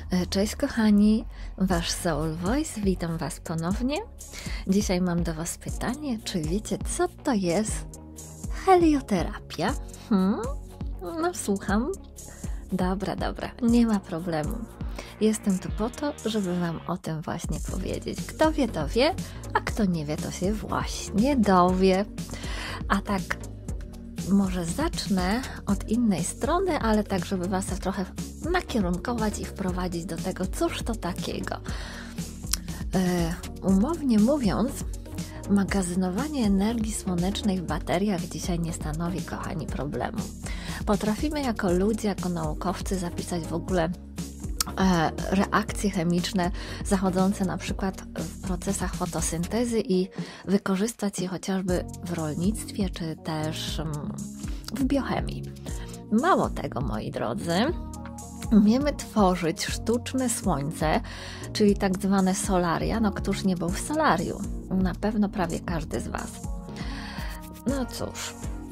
Cześć kochani, Wasz Soul Voice, witam Was ponownie. Dzisiaj mam do Was pytanie, czy wiecie, co to jest helioterapia? No słucham. Dobra, nie ma problemu. Jestem tu po to, żeby Wam o tym właśnie powiedzieć. Kto wie, to wie, a kto nie wie, to się właśnie dowie. A tak może zacznę od innej strony, ale tak, żeby Was trochę nakierunkować i wprowadzić do tego, cóż to takiego. Umownie mówiąc, magazynowanie energii słonecznej w bateriach dzisiaj nie stanowi, kochani, problemu. Potrafimy jako ludzie, jako naukowcy zapisać w ogóle reakcje chemiczne zachodzące na przykład w procesach fotosyntezy i wykorzystać je chociażby w rolnictwie czy też w biochemii. Mało tego, moi drodzy, umiemy tworzyć sztuczne słońce, czyli tak zwane solaria. No któż nie był w solarium? Na pewno prawie każdy z Was. No cóż,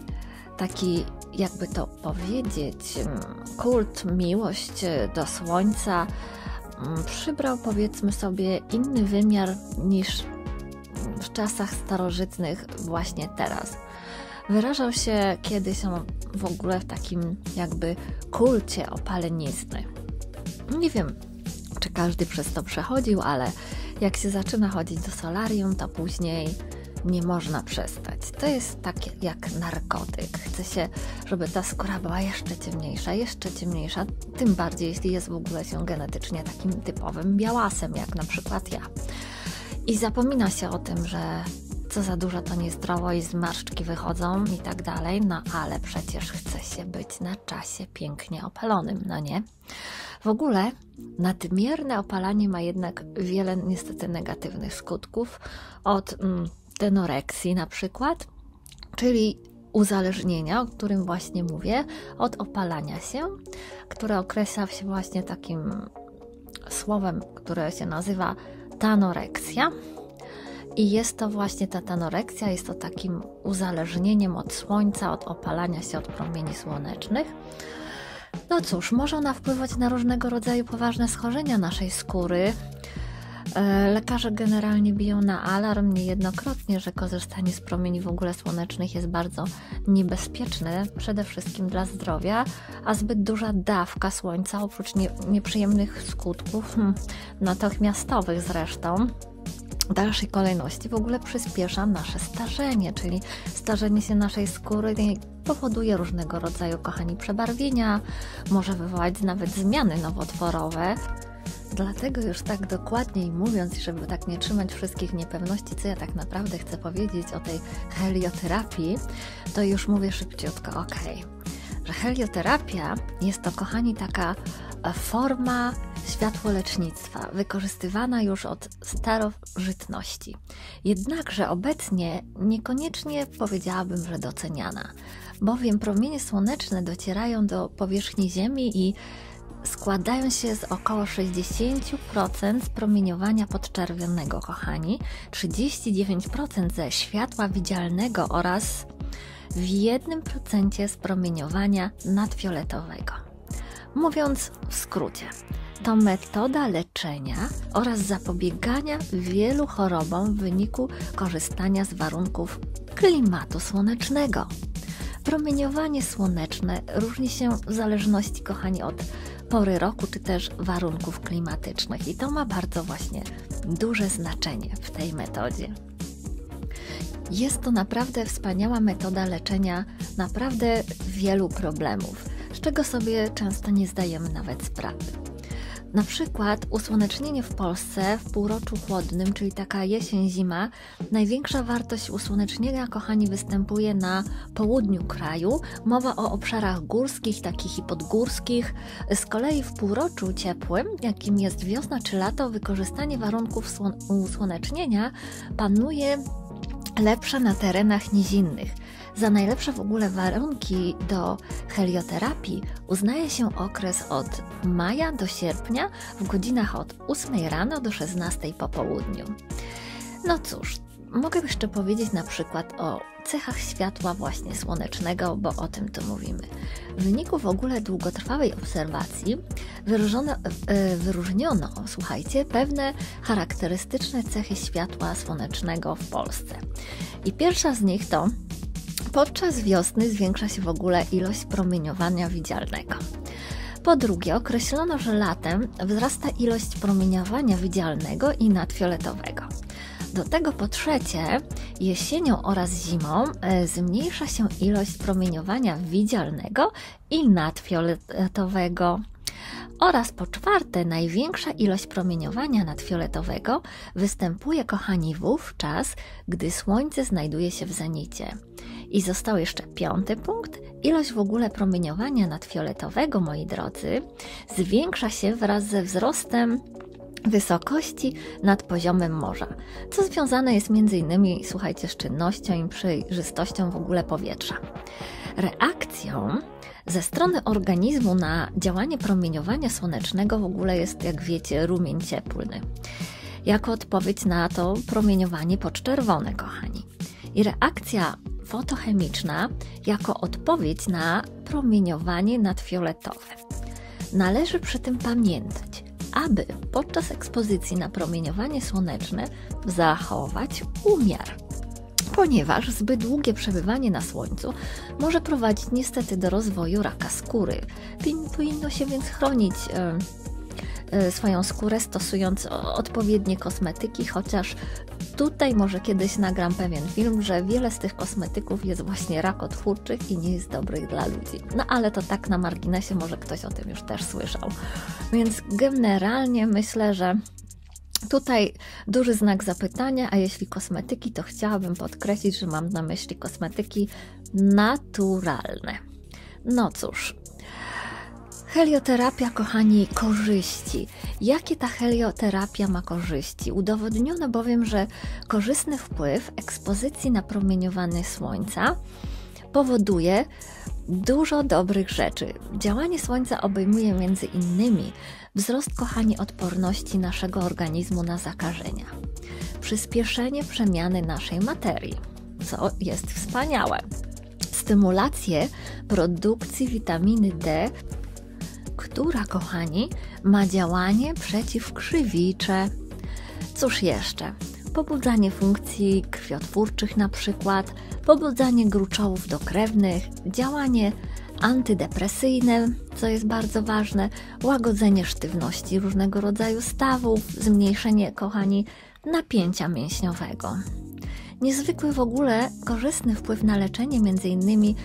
taki, jakby to powiedzieć, kult, miłość do słońca przybrał, powiedzmy sobie, inny wymiar niż w czasach starożytnych właśnie teraz. Wyrażał się kiedyś w ogóle w takim jakby kulcie opalenizny. Nie wiem, czy każdy przez to przechodził, ale jak się zaczyna chodzić do solarium, to później nie można przestać. To jest tak jak narkotyk. Chce się, żeby ta skóra była jeszcze ciemniejsza, tym bardziej jeśli jest w ogóle się genetycznie takim typowym białasem, jak na przykład ja. I zapomina się o tym, że co za dużo to niezdrowo i zmarszczki wychodzą i tak dalej, no ale przecież chce się być na czasie pięknie opalonym, no nie? W ogóle nadmierne opalanie ma jednak wiele niestety negatywnych skutków, od tenoreksji na przykład, czyli uzależnienia, o którym właśnie mówię, od opalania się, które określa się właśnie takim słowem, które się nazywa tanoreksja. I jest to właśnie ta tanoreksja, jest to takim uzależnieniem od słońca, od opalania się od promieni słonecznych. No cóż, może ona wpływać na różnego rodzaju poważne schorzenia naszej skóry. Lekarze generalnie biją na alarm niejednokrotnie, że korzystanie z promieni w ogóle słonecznych jest bardzo niebezpieczne, przede wszystkim dla zdrowia, a zbyt duża dawka słońca, oprócz nieprzyjemnych skutków, natychmiastowych zresztą, w dalszej kolejności w ogóle przyspiesza nasze starzenie, czyli starzenie się naszej skóry powoduje różnego rodzaju, kochani, przebarwienia, może wywołać nawet zmiany nowotworowe. Dlatego już tak dokładniej mówiąc, żeby tak nie trzymać wszystkich niepewności, co ja tak naprawdę chcę powiedzieć o tej helioterapii, to już mówię szybciutko, że helioterapia jest to, kochani, taka forma światłolecznictwa, wykorzystywana już od starożytności. Jednakże obecnie niekoniecznie powiedziałabym, że doceniana, bowiem promienie słoneczne docierają do powierzchni Ziemi i składają się z około 60% promieniowania podczerwonego, kochani, 39% ze światła widzialnego oraz w 1% z promieniowania nadfioletowego. Mówiąc w skrócie, to metoda leczenia oraz zapobiegania wielu chorobom w wyniku korzystania z warunków klimatu słonecznego. Promieniowanie słoneczne różni się w zależności, kochani, od pory roku czy też warunków klimatycznych i to ma bardzo właśnie duże znaczenie w tej metodzie. Jest to naprawdę wspaniała metoda leczenia naprawdę wielu problemów, z czego sobie często nie zdajemy nawet sprawy. Na przykład usłonecznienie w Polsce w półroczu chłodnym, czyli taka jesień-zima, największa wartość usłonecznienia, kochani, występuje na południu kraju. Mowa o obszarach górskich, takich i podgórskich. Z kolei w półroczu ciepłym, jakim jest wiosna czy lato, wykorzystanie warunków usłonecznienia panuje lepsze na terenach nizinnych. Za najlepsze w ogóle warunki do helioterapii uznaje się okres od maja do sierpnia w godzinach od 8 rano do 16 po południu. No cóż, Mogę jeszcze powiedzieć na przykład o cechach światła właśnie słonecznego, bo o tym tu mówimy. W wyniku w ogóle długotrwałej obserwacji wyróżniono, słuchajcie, pewne charakterystyczne cechy światła słonecznego w Polsce. I pierwsza z nich to: podczas wiosny zwiększa się w ogóle ilość promieniowania widzialnego. Po drugie, określono, że latem wzrasta ilość promieniowania widzialnego i nadfioletowego. Do tego po trzecie, jesienią oraz zimą zmniejsza się ilość promieniowania widzialnego i nadfioletowego. Oraz po czwarte, największa ilość promieniowania nadfioletowego występuje, kochani, wówczas, gdy Słońce znajduje się w zenicie. I został jeszcze piąty punkt. Ilość w ogóle promieniowania nadfioletowego, moi drodzy, zwiększa się wraz ze wzrostem wysokości nad poziomem morza, co związane jest m.in., słuchajcie, z czynnością i przejrzystością w ogóle powietrza. Reakcją ze strony organizmu na działanie promieniowania słonecznego w ogóle jest, jak wiecie, rumień cieplny. Jako odpowiedź na to promieniowanie podczerwone, kochani. I reakcja fotochemiczna jako odpowiedź na promieniowanie nadfioletowe. Należy przy tym pamiętać, aby podczas ekspozycji na promieniowanie słoneczne zachować umiar, ponieważ zbyt długie przebywanie na słońcu może prowadzić niestety do rozwoju raka skóry. Powinno się więc chronić swoją skórę, stosując odpowiednie kosmetyki, chociaż tutaj może kiedyś nagram pewien film, że wiele z tych kosmetyków jest właśnie rakotwórczych i nie jest dobrych dla ludzi. No ale to tak na marginesie, może ktoś o tym już też słyszał. Więc generalnie myślę, że tutaj duży znak zapytania, a jeśli kosmetyki, to chciałabym podkreślić, że mam na myśli kosmetyki naturalne. No cóż, helioterapia, kochani, korzyści. Jakie ta helioterapia ma korzyści? Udowodniono bowiem, że korzystny wpływ ekspozycji na promieniowanie słońca powoduje dużo dobrych rzeczy. Działanie słońca obejmuje między innymi wzrost, kochani, odporności naszego organizmu na zakażenia, przyspieszenie przemiany naszej materii, co jest wspaniałe, stymulację produkcji witaminy D, która, kochani, ma działanie przeciwkrzywicze. Cóż jeszcze? Pobudzanie funkcji krwiotwórczych na przykład, pobudzanie gruczołów dokrewnych, działanie antydepresyjne, co jest bardzo ważne, łagodzenie sztywności różnego rodzaju stawów, zmniejszenie, kochani, napięcia mięśniowego. Niezwykły w ogóle korzystny wpływ na leczenie, między innymi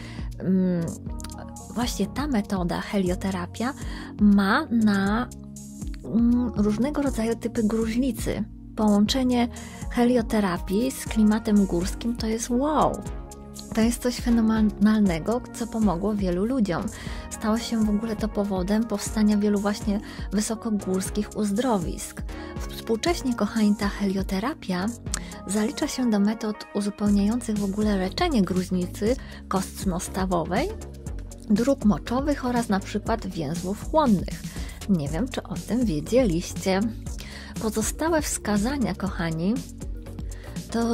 właśnie ta metoda helioterapia ma na różnego rodzaju typy gruźlicy. Połączenie helioterapii z klimatem górskim to jest wow! To jest coś fenomenalnego, co pomogło wielu ludziom. Stało się w ogóle to powodem powstania wielu właśnie wysokogórskich uzdrowisk. Współcześnie, kochani, ta helioterapia zalicza się do metod uzupełniających w ogóle leczenie gruźlicy kostno-stawowej, dróg moczowych oraz na przykład więzłów chłonnych. Nie wiem, czy o tym wiedzieliście. Pozostałe wskazania, kochani, to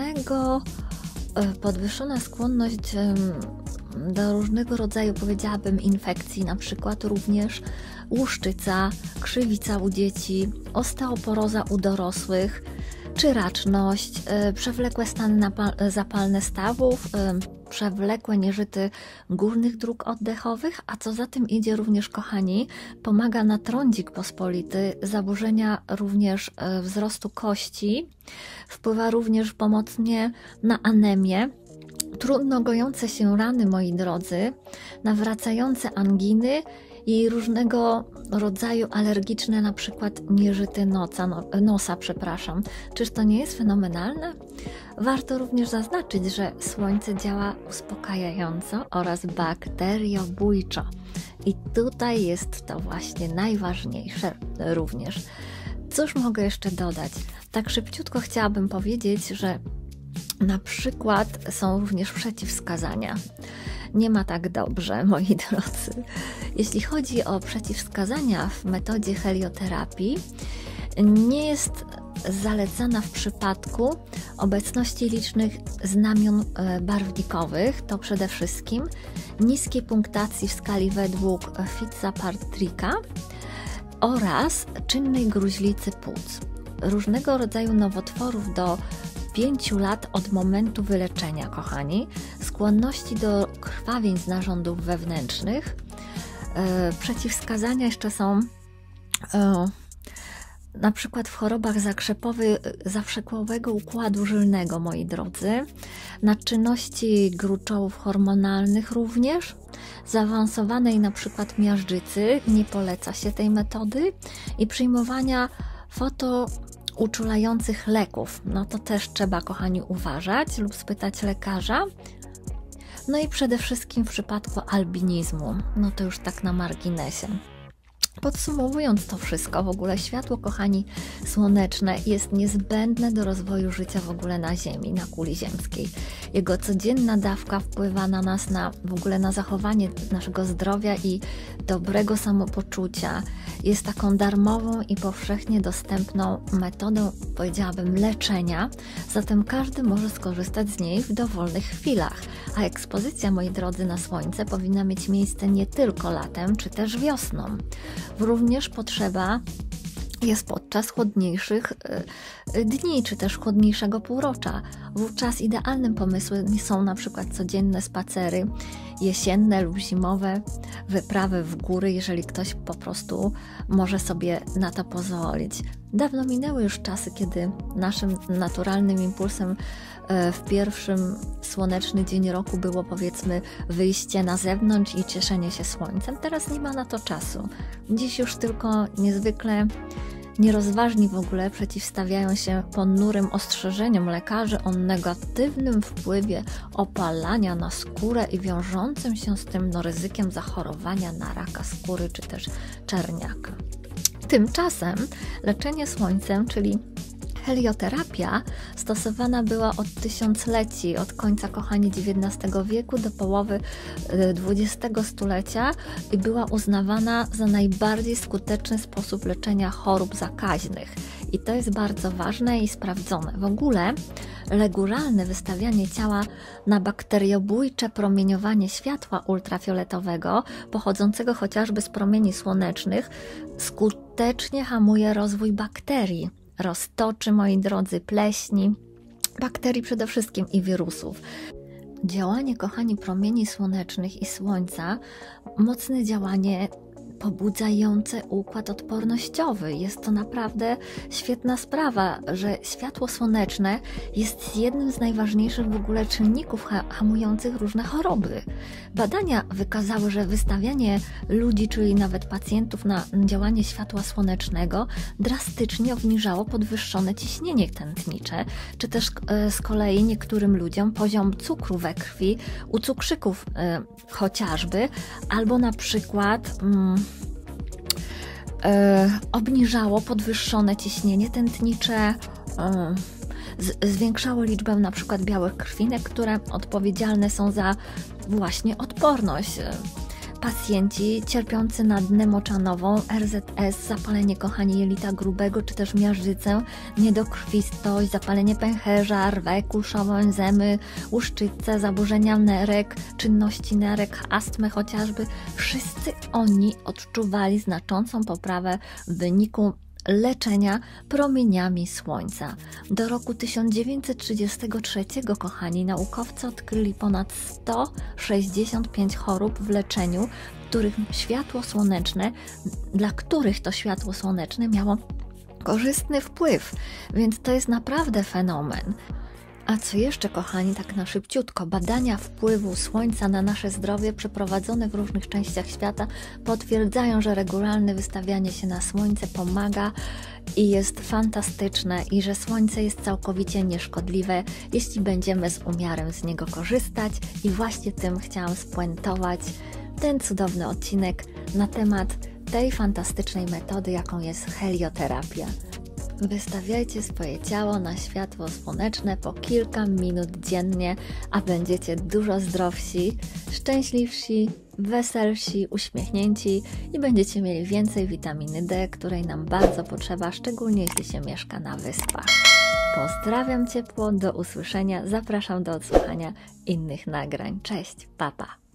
podwyższona skłonność do różnego rodzaju, powiedziałabym, infekcji, na przykład również łuszczyca, krzywica u dzieci, osteoporoza u dorosłych, czyraczność, przewlekłe stany zapalne stawów, przewlekłe nieżyty górnych dróg oddechowych, a co za tym idzie również, kochani, pomaga na trądzik pospolity, zaburzenia również wzrostu kości, wpływa również pomocnie na anemię, trudno gojące się rany, moi drodzy, nawracające anginy i różnego rodzaju alergiczne, na przykład nieżyty nosa. Czyż to nie jest fenomenalne? Warto również zaznaczyć, że słońce działa uspokajająco oraz bakteriobójczo. I tutaj jest to właśnie najważniejsze również. Cóż mogę jeszcze dodać? Tak szybciutko chciałabym powiedzieć, że na przykład są również przeciwwskazania. Nie ma tak dobrze, moi drodzy. Jeśli chodzi o przeciwwskazania w metodzie helioterapii, nie jest zalecana w przypadku obecności licznych znamion barwnikowych, to przede wszystkim niskiej punktacji w skali według Fitzpatricka oraz czynnej gruźlicy płuc, różnego rodzaju nowotworów do 5 lat od momentu wyleczenia, kochani, skłonności do krwawień z narządów wewnętrznych. Przeciwwskazania jeszcze są na przykład w chorobach zawszekłowego układu żylnego, moi drodzy, nadczynności gruczołów hormonalnych również, zaawansowanej na przykład miażdżycy, nie poleca się tej metody, i przyjmowania fotouczulających leków, no to też trzeba, kochani, uważać lub spytać lekarza. No i przede wszystkim w przypadku albinizmu, no to już tak na marginesie. Podsumowując to wszystko, w ogóle światło, kochani, słoneczne jest niezbędne do rozwoju życia w ogóle na Ziemi, na kuli ziemskiej. Jego codzienna dawka wpływa na nas, w ogóle na zachowanie naszego zdrowia i dobrego samopoczucia. Jest taką darmową i powszechnie dostępną metodą, powiedziałabym, leczenia, zatem każdy może skorzystać z niej w dowolnych chwilach. A ekspozycja, moi drodzy, na słońce powinna mieć miejsce nie tylko latem, czy też wiosną. Również potrzeba jest podczas chłodniejszych dni, czy też chłodniejszego półrocza. Wówczas idealnym pomysłem są na przykład codzienne spacery jesienne lub zimowe, wyprawy w góry, jeżeli ktoś po prostu może sobie na to pozwolić. Dawno minęły już czasy, kiedy naszym naturalnym impulsem w pierwszym słoneczny dzień roku było, powiedzmy, wyjście na zewnątrz i cieszenie się słońcem. Teraz nie ma na to czasu. Dziś już tylko niezwykle nierozważni w ogóle przeciwstawiają się ponurym ostrzeżeniom lekarzy o negatywnym wpływie opalania na skórę i wiążącym się z tym ryzykiem zachorowania na raka skóry czy też czerniaka. Tymczasem leczenie słońcem, czyli helioterapia, stosowana była od tysiącleci, od końca, kochani, XIX wieku do połowy XX stulecia i była uznawana za najbardziej skuteczny sposób leczenia chorób zakaźnych. I to jest bardzo ważne i sprawdzone. W ogóle regularne wystawianie ciała na bakteriobójcze promieniowanie światła ultrafioletowego, pochodzącego chociażby z promieni słonecznych, skutecznie hamuje rozwój bakterii, roztoczy, moi drodzy, pleśni, bakterii przede wszystkim i wirusów. Działanie, kochani, promieni słonecznych i słońca, mocne działanie pobudzające układ odpornościowy. Jest to naprawdę świetna sprawa, że światło słoneczne jest jednym z najważniejszych w ogóle czynników hamujących różne choroby. Badania wykazały, że wystawianie ludzi, czyli nawet pacjentów, na działanie światła słonecznego drastycznie obniżało podwyższone ciśnienie tętnicze, czy też z kolei niektórym ludziom poziom cukru we krwi, u cukrzyków chociażby, albo na przykład obniżało podwyższone ciśnienie tętnicze, zwiększało liczbę na przykład białych krwinek, które odpowiedzialne są za właśnie odporność. Pacjenci cierpiący na dnę moczanową, RZS, zapalenie, kochani, jelita grubego, czy też miażdżycę, niedokrwistość, zapalenie pęcherza, rwę kulszową, enzemy, łuszczycę, zaburzenia nerek, czynności nerek, astmę chociażby, wszyscy oni odczuwali znaczącą poprawę w wyniku leczenia promieniami słońca. Do roku 1933, kochani, naukowcy odkryli ponad 165 chorób w leczeniu, dla których to światło słoneczne miało korzystny wpływ, więc to jest naprawdę fenomen. A co jeszcze, kochani, tak na szybciutko, badania wpływu słońca na nasze zdrowie przeprowadzone w różnych częściach świata potwierdzają, że regularne wystawianie się na słońce pomaga i jest fantastyczne i że słońce jest całkowicie nieszkodliwe, jeśli będziemy z umiarem z niego korzystać, i właśnie tym chciałam spuentować ten cudowny odcinek na temat tej fantastycznej metody, jaką jest helioterapia. Wystawiajcie swoje ciało na światło słoneczne po kilka minut dziennie, a będziecie dużo zdrowsi, szczęśliwsi weselsi, uśmiechnięci i będziecie mieli więcej witaminy D, której nam bardzo potrzeba, szczególnie jeśli się mieszka na wyspach. Pozdrawiam ciepło, do usłyszenia, zapraszam do odsłuchania innych nagrań. Cześć, pa pa!